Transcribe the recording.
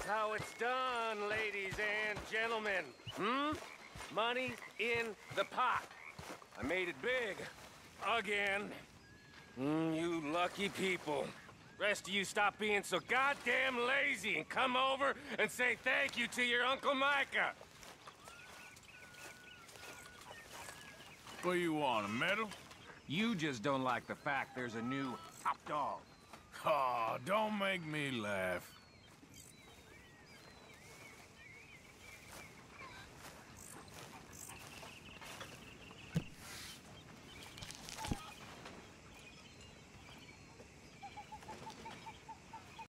how it's done, ladies and gentlemen. Money in the pot. I made it big. Again. You lucky people. Rest of you stop being so goddamn lazy and come over and say thank you to your Uncle Micah. What do you want, a medal? You just don't like the fact there's a new top dog. Aw, don't make me laugh.